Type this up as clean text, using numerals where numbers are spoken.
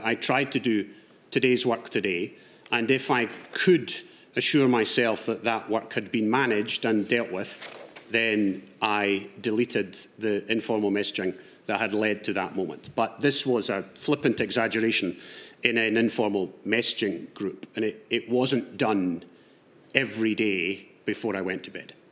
I tried to do today's work today, and if I could assure myself that that work had been managed and dealt with, then I deleted the informal messaging that had led to that moment. But this was a flippant exaggeration in an informal messaging group, and it wasn't done every day before I went to bed.